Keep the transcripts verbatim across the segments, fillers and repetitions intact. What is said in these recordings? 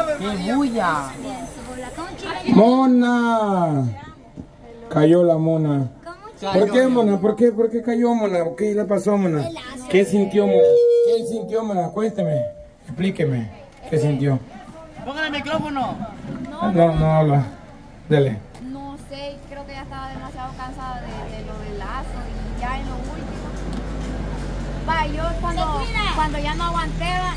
¡Qué bulla! ¡Mona! Cayó la mona. ¿Por qué, mona? ¿Por qué? ¿Por qué cayó, mona? ¿Qué le pasó, mona? ¿Qué sintió, mona? ¿Qué sintió, mona? Cuénteme. Explíqueme. ¿Qué sintió? Póngale el micrófono. No, no habla. Dele. No sé, creo que ya estaba demasiado cansada de, de lo del lazo y ya en lo último. Va, yo cuando, cuando ya no aguanté, va,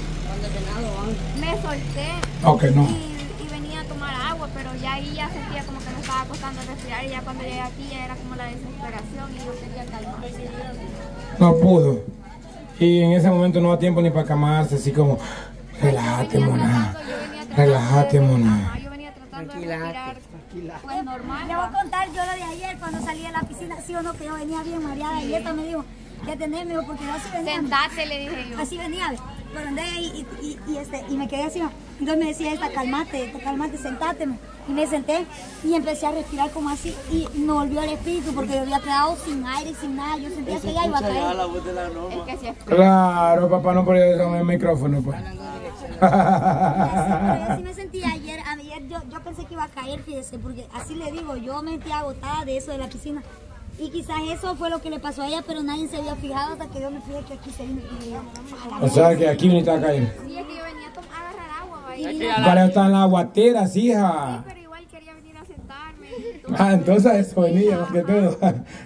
me solté Ok, no. y, y venía a tomar agua, pero ya ahí ya sentía como que me estaba costando respirar y ya cuando llegué aquí ya era como la desesperación y yo quería calmar. No pudo. Y en ese momento no da tiempo ni para calmarse, así como, relájate, mona. Relájate, mona. Yo venía tratando de respirar, pues normal. Le voy a contar yo lo de ayer cuando salí de la piscina, sí o no, que yo venía bien mareada y esta me dijo, ya tenés, me dijo, porque yo así venía. Sentate, le dije yo. Así venía, pero andé ahí y, y, y, este, y me quedé así. Entonces me decía esta, calmate, calmate, sentate. Y me senté y empecé a respirar como así y me volvió el espíritu porque yo había quedado sin aire, sin nada. Yo sentía que ya iba a caer. La voz de la norma. Es que sí es. Claro, papá, no por eso en el micrófono, pues. Pero yo así me sentía ayer, ayer yo, yo pensé que iba a caer, fíjese, porque así le digo, yo me sentía agotada de eso de la piscina. Y quizás eso fue lo que le pasó a ella, pero nadie se había fijado hasta que yo me fijé que aquí se vino. Y yo, O sea que aquí veniste a caer. Sí, es que yo venía a, tomar, a agarrar agua, va, y Para estar en las aguateras, hija. pero igual quería venir a sentarme. Ah, entonces a eso venía, más que todo.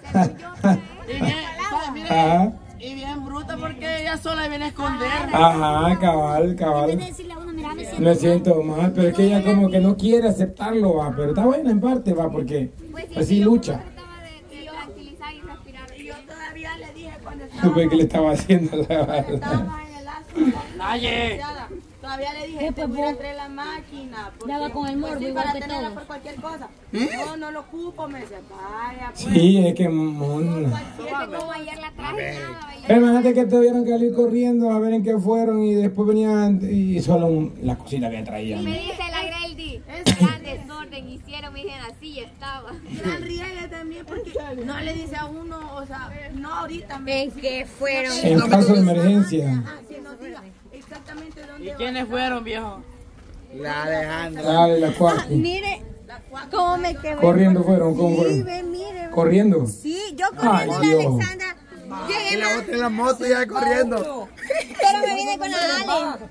Y bien, mire, Ajá. y bien bruta porque ella sola viene a esconder. Ajá, cabal, en vez de cabal. decirle a uno, mira, me siento Me siento mal, pero es que ella como que no quiere aceptarlo, va. Pero está buena en parte, va, porque así lucha. Trataba de, de tranquilizar y respirar. Y yo todavía le dije cuando Supe que le estaba haciendo la verdad. estábamos en el lazo, Naye. todavía le dije, te voy a traer la máquina. Porque, Ya va con el morbo, pues sí, igual para que tenerla todos. por cualquier cosa. No, no lo ocupo, me decía, vaya, pues. Sí, es que mona. Y es que como ayer la traje nada, y Imagínate que tuvieron que salir corriendo a ver en qué fueron y después venían y solo un- las cositas que traían. me dice la Greldi, gran desorden hicieron, me dijeron así y estaba. La riegue también porque no le dice a uno, o sea, no ahorita. Me ¿En qué fueron? En caso de emergencia. Ah, que nos diga exactamente dónde ¿Y va. quiénes fueron, viejo? La Alejandra. Dale, la cuarta. Mire, cómo me quedé. Corriendo fueron, ¿cómo Sí, fueron? ve, mire. Corriendo. Sí, yo Ay, corriendo la Dios. Alexandra. Y Llegué la más, otra en la moto ya corriendo. pero me vine con la Ale.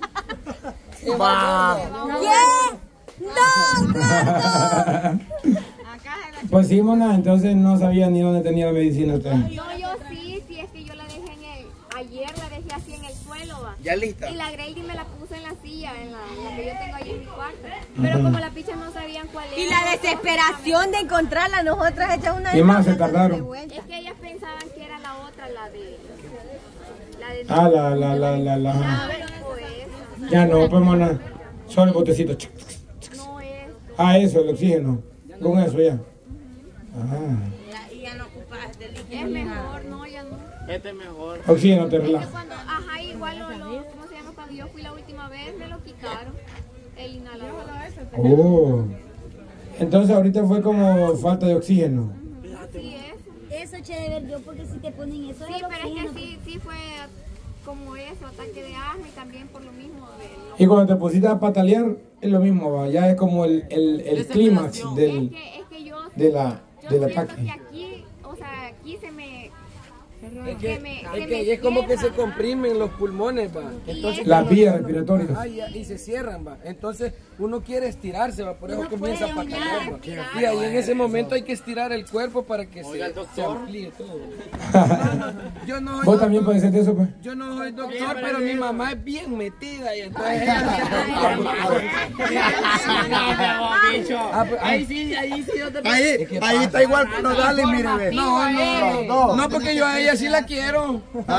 Va. ¿Qué? ¡No, Carlos! Pues sí, mona, entonces no sabía ni dónde tenía la medicina usted. No, yo sí, sí, es que yo la dejé en el, ayer la dejé así en el suelo, va. Ya lista. Y la Greldi me la puso en la silla, en la, en la que yo tengo ahí en mi cuarto. Pero como las pichas no sabían cuál era. Y la desesperación de encontrarla, nosotras hechas una Y más se tardaron. Es que ellas pensaban que era la otra, la de... La de... Ah, la, la, la, la, la. Ah, pues, Ya no, pues, mona. Solo el botecito. no es... Ah, eso, el oxígeno. Con eso ya. Ah. Y ya no ocupas de líquido. Es mejor, no, ya no. Este es mejor. Oxígeno te Es que relaja. cuando, ajá, igual lo, lo, ¿cómo se llama? Cuando yo fui la última vez me lo quitaron, el inhalador. Oh. Entonces ahorita fue como falta de oxígeno. Sí, eso. Eso, che, de ver yo, porque si te ponen eso, Sí, es lo pero es que oxígeno. sí, sí fue como eso, ataque de asma y también por lo mismo de... Y cuando te pusiste a patalear, es lo mismo, va. Ya es como el, el, el clímax Es del, que, es que yo, de la, yo del siento ataque. que aquí, o sea, aquí se me... Es que, se me- es se que me es como que se cierra. comprimen los pulmones, va. Entonces, Las vías respiratorias. ah, y, y se cierran, va. Entonces uno quiere estirarse, va. Por eso Uno comienza a puede patalear, va. estirar. Y ahí en ese momento hay que estirar el cuerpo para que Oiga, se, el doctor. se amplíe todo. Yo no soy ¿Vos también doctor, padeces de eso, pues? yo no soy doctor, pero mi mamá es bien metida y entonces ella Ah, pues, Ahí sí, ahí sí yo te... Ahí, Ahí está igual con los Dali, mire, ve. No, no, dos. no, porque yo a ella sí la quiero.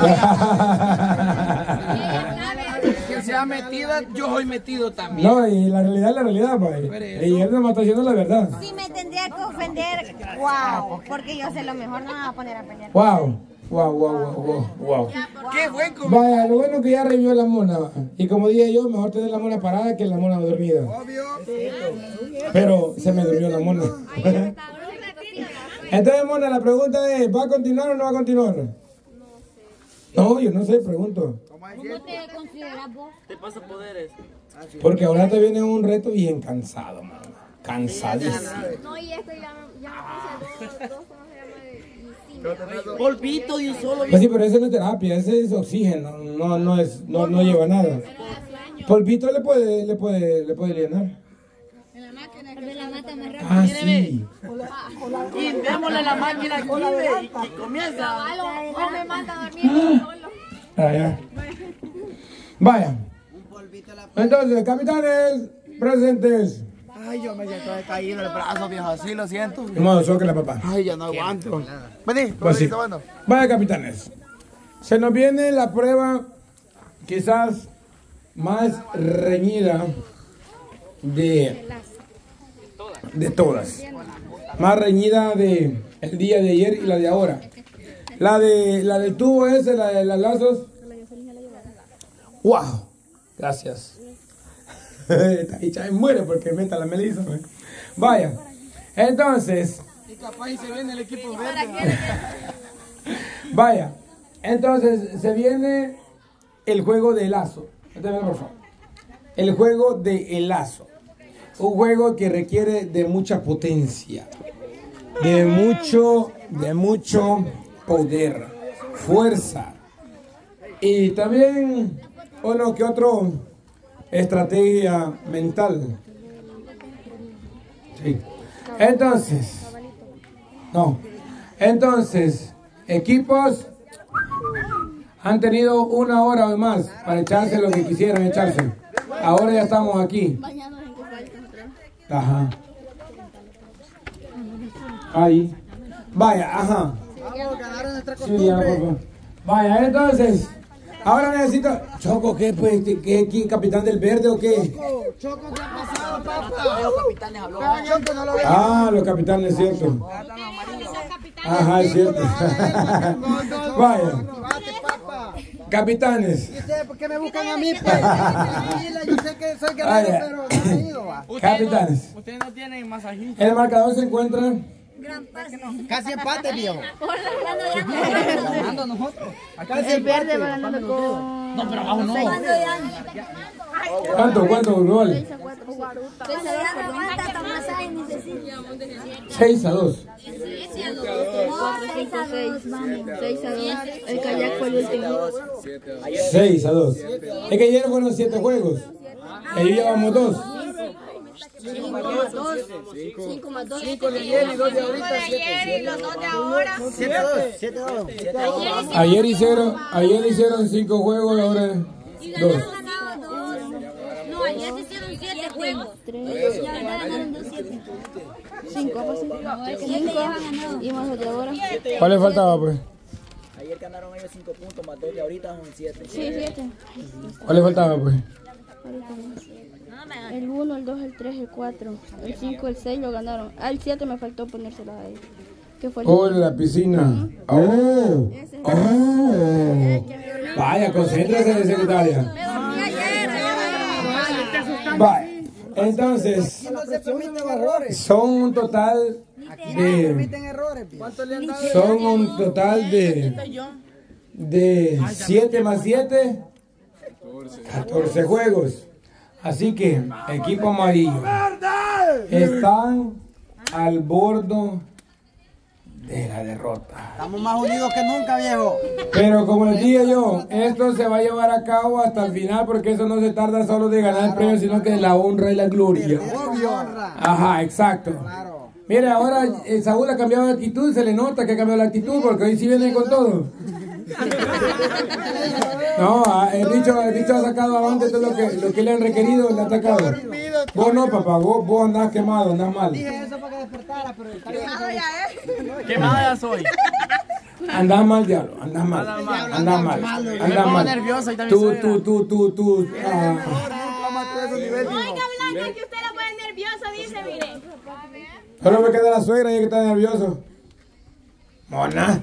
Que sea metida, yo soy metido también. No, y la realidad es la realidad, pues. Y él nomás está diciendo la verdad. Si me tendría que ofender, wow, porque yo sé lo mejor, no me va a poner a pelear. Wow. Wow, wow, wow, wow, wow. Qué buen comentario. Vaya, lo bueno que ya revivió la mona. va. Y como dije yo, mejor tener la mona parada que la mona dormida. Obvio. Pero se me durmió la mona. Entonces, mona, la pregunta es, ¿va a continuar o no va a continuar? No sé. No, yo no sé, pregunto. ¿Cómo te consideras vos? Te pasa poderes. Porque ahora te viene un reto bien cansado, mano. Cansadísimo. No, y este ya, ya me puse dos, dos, ¿cómo se llama? Y sí, me- Polvito y un solo. Pues sí, pero ese no es terapia, ese es oxígeno, no, no, es, no, no lleva nada. Polvito le puede, le puede, le puede llenar. Ah, sí. Y démosle la máquina aquí y, y comienza. Cabal, o- o me manda a dormir solo. Ah, ya. Vaya. Entonces, capitanes presentes. Ay, yo me siento caído el brazo, viejo, así lo siento. De modo, soque la papá. Ay, ya no aguanto. Vení, Pues sí. bueno. Vaya, capitanes. Se nos viene la prueba quizás más reñida de, de todas. Más reñida de el día de ayer y la de ahora. La de la del tubo ese, la de los lazos. ¡Wow! Gracias. Esta bicha muere porque meta la Melissa. ¿Eh? Vaya. Entonces. Y capaz y se viene el equipo verde. Vaya. Entonces se viene el juego de lazo. Espérame, por favor. El juego de el lazo. Un juego que requiere de mucha potencia. De mucho, de mucho poder. Fuerza. Y también uno que otro estrategia mental. Sí. Entonces, no. Entonces, equipos han tenido una hora o más para echarse lo que quisieran echarse. Ahora ya estamos aquí. Ajá. Ahí. Vaya, ajá. Sí, ya, por favor. Vaya, entonces. Ahora necesito. Choco, ¿qué? Pues, ¿qué, qué, capitán del verde o qué? Choco, ¿qué ha pasado, papá? Los capitanes habló. Choco, no lo veo. Ah, los capitanes, es cierto. Ajá, es cierto. Vaya. Capitanes. ¿Y ustedes por qué me buscan a mí, pues? Yo sé que soy guerrero, pero no he ido, va. Capitanes. Ustedes no tienen masajista. El marcador se encuentra. Casi empate, viejo. Ganando nosotros. Casi empate. No, pero abajo no. ¿Cuánto? ¿Cuánto? Global. seis a dos. seis a dos. El kayak fue el último. seis a dos. Es que ayer fueron siete juegos. Ahí llevamos dos. cinco más dos. cinco más dos. cinco de ayer y dos de ahorita. Ayer y los dos de ahora. siete a dos. siete a dos. Ayer hicieron, ayer hicieron cinco juegos y ahora dos. No, ayer se hicieron siete juegos. Ya ganaron dos siete. cinco, pues cinco. Y más los de ahora. ¿Cuál le faltaba, pues? Ayer ganaron ellos cinco puntos, más dos de ahorita son siete. Sí, siete. ¿Cuál le faltaba, pues? El uno, el dos, el tres, el cuatro, el cinco, el seis lo ganaron. Ah, el siete me faltó ponérsela a ellos. ¿Qué fue el Oh, la piscina. Oh. Oh. Vaya, concéntrese, secretaria. Vaya. Entonces, No se permiten errores. son un total de. Permiten errores. ¿Cuánto le han dado? Son un total de. De siete más siete. catorce juegos. Así que, equipo amarillo. Están al borde de la derrota. Estamos más unidos que nunca, viejo. Pero como les dije yo, esto se va a llevar a cabo hasta el final porque eso no se tarda solo de ganar el premio, sino que de la honra y la gloria. Obvio. Ajá, exacto. Mire, ahora eh, Saúl ha cambiado de actitud, se le nota que ha cambiado la actitud porque hoy sí viene con todo. No, el bicho, el bicho ha sacado avante todo lo que, lo que le han requerido, le ha atacado. Vos no, papá, vos, vos andás quemado, andás mal. Dije eso para que despertara, pero el Quemado ya soy. Andás mal, diablo, andás mal, andás mal, andás mal. nervioso y también Tú, soy tú, tú, tú, tú. ah. Oiga, Blanca, que usted la pone nerviosa, dice, mire. Solo me queda la suegra y es que está nervioso. Mona.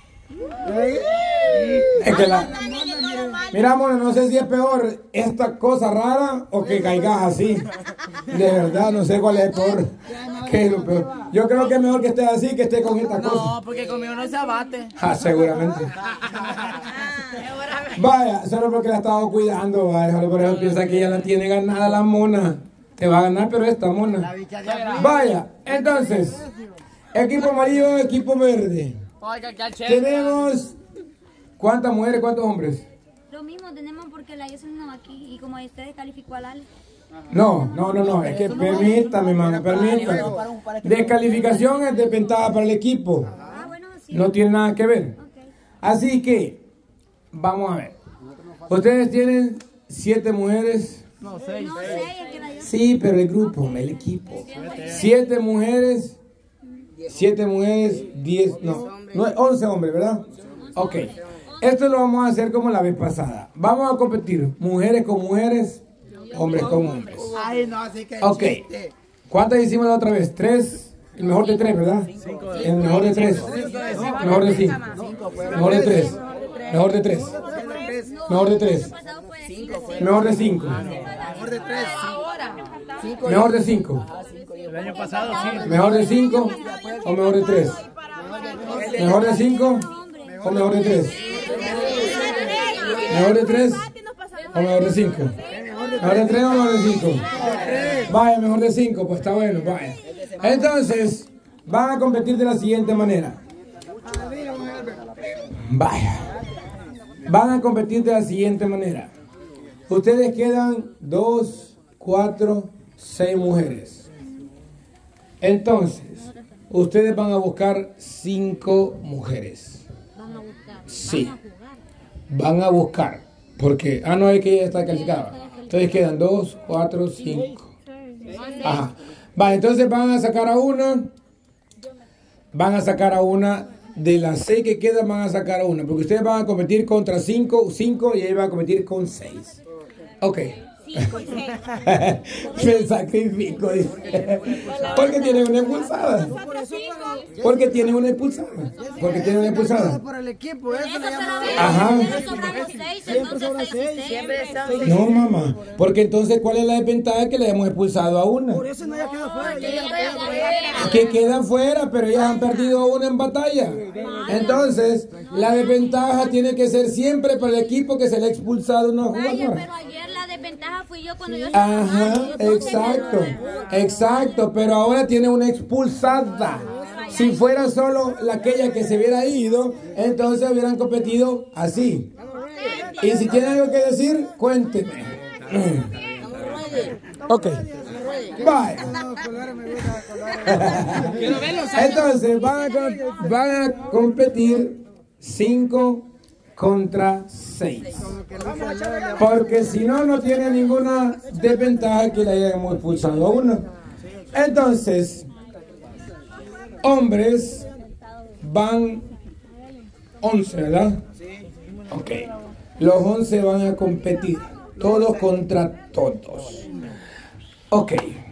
Es que la... Mira, Mona, no sé si es peor esta cosa rara o que caigas así. De verdad, no sé cuál es peor. ¿Qué es lo peor? Yo creo que es mejor que esté así que esté con esta cosa. No, porque conmigo no se abate. Ah, seguramente. Vaya, solo porque la estaba cuidando, vaya, solo por eso piensa que ella la tiene ganada la mona. Te va a ganar, pero esta mona. Vaya, entonces, equipo amarillo, equipo verde. Tenemos, ¿cuántas mujeres, cuántos hombres? Lo mismo tenemos porque la Yesenia no va aquí y como usted calificó al Ale. No, no, no, no, es que permítame, mano, permítame. Descalificación es desventaja para el equipo. Ah, bueno, sí. No tiene nada que ver. Okay. Así que, vamos a ver. Ustedes tienen siete mujeres. No, seis. No sé, es que la Yesenia... Sí, pero el grupo, el equipo. Siete mujeres. Siete mujeres, diez, no, no, once hombres, ¿verdad? Ok. Esto lo vamos a hacer como la vez pasada. Vamos a competir mujeres con mujeres, hombres con hombres. Ay, no, así que Ok. ¿Cuántas hicimos la otra vez? Tres. El mejor de tres, ¿verdad? El mejor de tres. Mejor de cinco. Mejor de tres. Mejor de tres. Mejor de tres. Mejor de cinco. mejor de tres. Mejor de cinco. El año pasado sí. Mejor de cinco o mejor de tres. Mejor de cinco o mejor de tres. Mejor de tres o mejor de cinco. Mejor de tres o mejor de cinco. Vaya, mejor de cinco, pues está bueno, vaya. Entonces, van a competir de la siguiente manera. Vaya. Van a competir de la siguiente manera. Ustedes quedan dos, cuatro, seis mujeres. Entonces, ustedes van a buscar cinco mujeres. Sí. Van a buscar. Porque, ah, no, es que ella está calificada. Entonces quedan dos, cuatro, cinco. Ajá. Vale, entonces van a sacar a una. Van a sacar a una. De las seis que quedan van a sacar a una. Porque ustedes van a competir contra cinco, cinco y ella va a competir con seis. Ok. Me sacrifico. Porque tiene una expulsada. Porque tiene una expulsada. Porque tiene una expulsada. Por el equipo, eso le llama. Ajá. Siempre sobran seis. No, mamá. Porque entonces, ¿cuál es la desventaja? Que le hemos expulsado a una. Por eso no ya quedó fuera. Que quedan fuera, pero ellas han perdido una en batalla. Entonces, la desventaja tiene que ser siempre para el equipo que se le ha expulsado una Vaya, jugadora. pero ayer la desventaja fui yo cuando yo... Ajá, exacto, exacto, pero ahora tiene una expulsada. Si fuera solo la aquella que se hubiera ido, entonces hubieran competido así. Y si tiene algo que decir, cuénteme. Ok. Bye. Entonces van a, van a competir cinco contra seis. Porque si no, no tiene ninguna desventaja que le hayamos expulsado a uno. Entonces, hombres van once, ¿verdad? Ok. Los once van a competir. Todos contra todos. Ok.